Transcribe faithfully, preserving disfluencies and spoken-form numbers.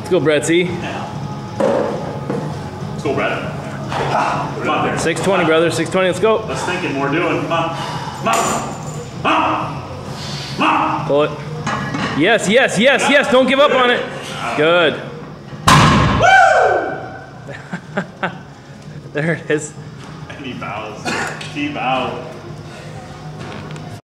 Let's go, Brettsy. Let's go, Brett. Come on there. six twenty, brother. six twenty. Let's go. Let's think and we're doing. Come on. Come on. Come on. Come on. Pull it. Yes, yes, yes, yes. Don't give up on it. Good. Woo! There it is. And he bows. He bows.